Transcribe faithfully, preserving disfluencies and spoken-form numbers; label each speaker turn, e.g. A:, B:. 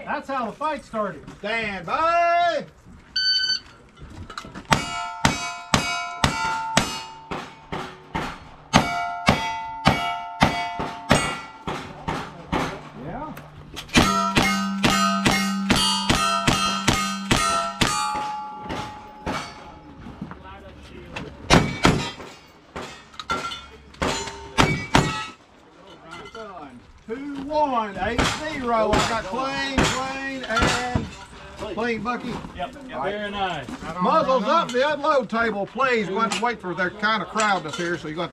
A: That's how the fight started.
B: Stand by.
A: Yeah.
B: Two, one, eight, zero. I got clean, clean, and clean, Bucky.
A: Yep. Yep. Very nice.
B: Muzzles up the unload table, please. We're going to wait for their kind of crowdness here, so you're going to